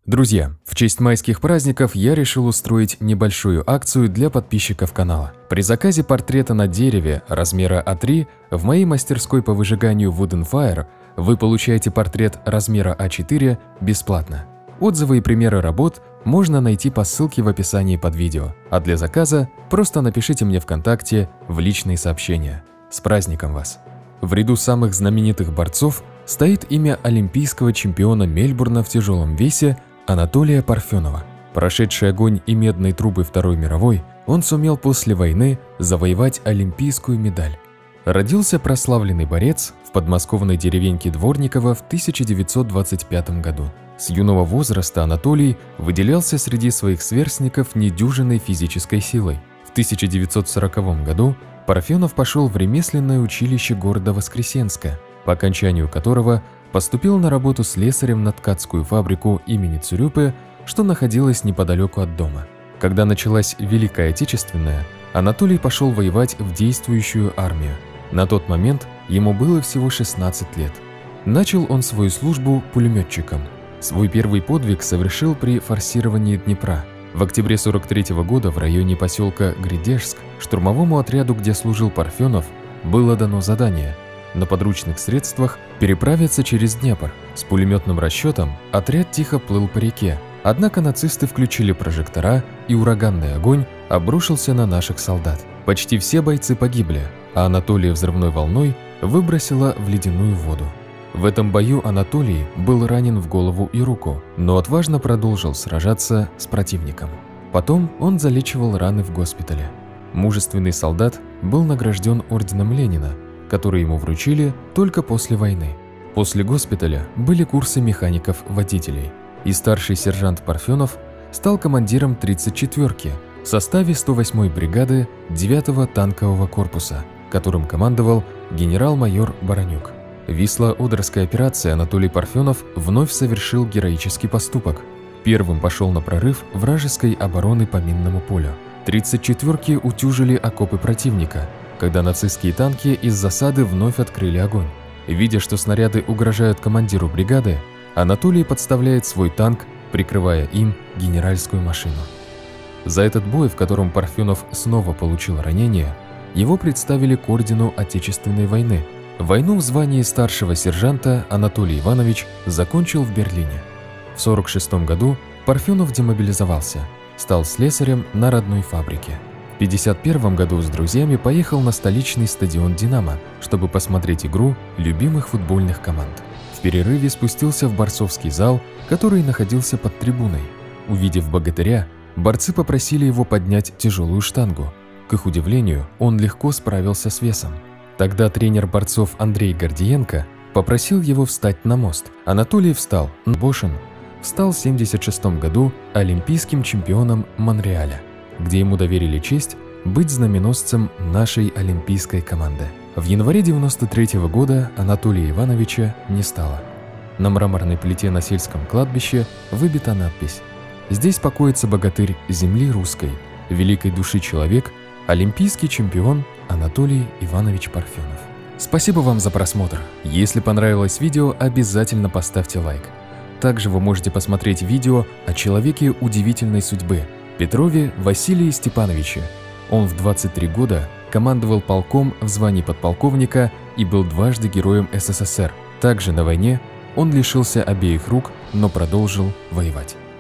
Друзья, в честь майских праздников я решил устроить небольшую акцию для подписчиков канала. При заказе портрета на дереве размера А3 в моей мастерской по выжиганию Wooden Fire вы получаете портрет размера А4 бесплатно. Отзывы и примеры работ можно найти по ссылке в описании под видео, а для заказа просто напишите мне ВКонтакте в личные сообщения. С праздником вас! В ряду самых знаменитых борцов стоит имя олимпийского чемпиона Мельбурна в тяжелом весе Анатолия Парфенова. Прошедший огонь и медные трубы Второй мировой, он сумел после войны завоевать олимпийскую медаль. Родился прославленный борец в подмосковной деревеньке Дворниково в 1925 году. С юного возраста Анатолий выделялся среди своих сверстников недюжинной физической силой. В 1940 году Парфенов пошел в ремесленное училище города Воскресенска, по окончанию которого поступил на работу слесарем на ткацкую фабрику имени Цурюпе, что находилась неподалеку от дома. Когда началась Великая Отечественная, Анатолий пошел воевать в действующую армию. На тот момент ему было всего 16 лет. Начал он свою службу пулеметчиком. Свой первый подвиг совершил при форсировании Днепра. В октябре 1943 года в районе поселка Гридешск штурмовому отряду, где служил Парфенов, было дано задание на подручных средствах переправиться через Днепр. С пулеметным расчетом отряд тихо плыл по реке, однако нацисты включили прожектора, и ураганный огонь обрушился на наших солдат. Почти все бойцы погибли, а Анатолия взрывной волной выбросило в ледяную воду. В этом бою Анатолий был ранен в голову и руку, но отважно продолжил сражаться с противником. Потом он залечивал раны в госпитале. Мужественный солдат был награжден орденом Ленина, который ему вручили только после войны. После госпиталя были курсы механиков-водителей, и старший сержант Парфенов стал командиром 34-ки в составе 108-й бригады 9-го танкового корпуса, которым командовал генерал-майор Баранюк. В Висло-Одерской операции Анатолий Парфенов вновь совершил героический поступок. Первым пошел на прорыв вражеской обороны по минному полю. 34-ки утюжили окопы противника, когда нацистские танки из засады вновь открыли огонь. Видя, что снаряды угрожают командиру бригады, Анатолий подставляет свой танк, прикрывая им генеральскую машину. За этот бой, в котором Парфенов снова получил ранение, его представили к ордену Отечественной войны. Войну в звании старшего сержанта Анатолий Иванович закончил в Берлине. В 1946 году Парфенов демобилизовался, стал слесарем на родной фабрике. В 1951 году с друзьями поехал на столичный стадион «Динамо», чтобы посмотреть игру любимых футбольных команд. В перерыве спустился в борцовский зал, который находился под трибуной. Увидев богатыря, борцы попросили его поднять тяжелую штангу. К их удивлению, он легко справился с весом. Тогда тренер борцов Андрей Гордиенко попросил его встать на мост. Анатолий встал. Бошин стал в 1976 году олимпийским чемпионом Монреаля, где ему доверили честь быть знаменосцем нашей олимпийской команды. В январе 1993 года Анатолия Ивановича не стало. На мраморной плите на сельском кладбище выбита надпись: «Здесь покоится богатырь земли русской, великой души человек, олимпийский чемпион Анатолий Иванович Парфенов». Спасибо вам за просмотр. Если понравилось видео, обязательно поставьте лайк. Также вы можете посмотреть видео о человеке удивительной судьбы Петрове Василии Степановиче. Он в 23 года командовал полком в звании подполковника и был дважды Героем СССР. Также на войне он лишился обеих рук, но продолжил воевать.